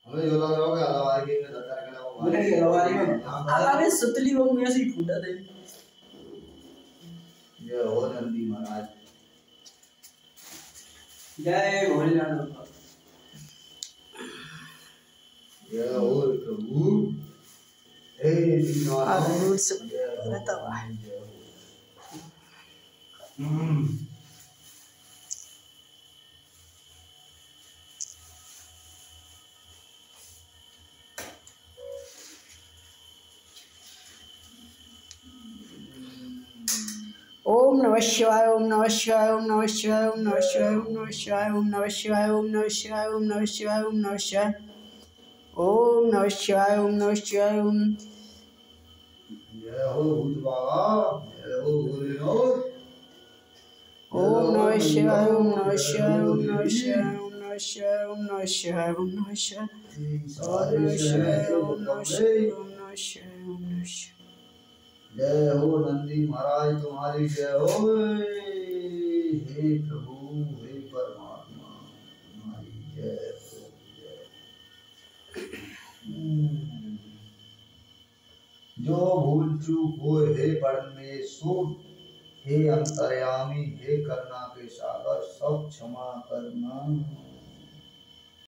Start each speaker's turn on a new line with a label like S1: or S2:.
S1: हमें जो लग रहा होगा अलवारी के दत्तर के नाम
S2: मैंने ये अलवारी में
S3: अरे सुतली वो में ऐसे ही फूटा थे।
S1: ये हो नंदी महाराज
S2: जय भोलेनाथ।
S1: ये हो प्रभु हे
S3: दूर से रहता हुआ है। ओम नमः शिवाय ओम नमः शिवाय ओम नमः शिवाय ओम नमः शिवाय ओम नमः शिवाय ओम नमः शिवाय ओम नमः शिवाय ओम नमः शिवाय ओम नमः शिवाय ओम नमः शिवाय ओम नमः शिवाय ओम।
S1: जय हो भूत बाबा जय हो भोलेनाथ
S3: ओम नमः शिवाय ओम नमः शिवाय ओम नमः शिवाय ओम नमः शिवाय ओम नमः शिवाय ओम नमः शिवाय ओम नमः शिवाय ओम नमः शिवाय ओम नमः शिवाय ओम नमः शिवाय।
S1: जय हो नंदी महाराज तुम्हारी जय हो हे प्रभु हे परमात्मा तुम्हारी जय हो जो भूल चूक हो हे परमेश्वर हे अंतर्यामी हे करुणा के सागर सब क्षमा करना।